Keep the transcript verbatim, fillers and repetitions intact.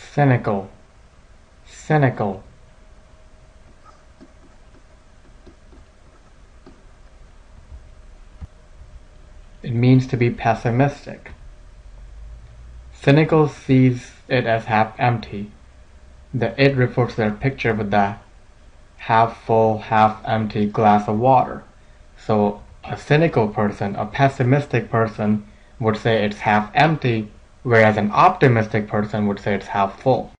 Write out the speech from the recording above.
Cynical, cynical. It means to be pessimistic. Cynical sees it as half empty. The it refers to their picture with the half full, half empty glass of water. So a cynical person, a pessimistic person, would say it's half empty, whereas an optimistic person would say it's half full.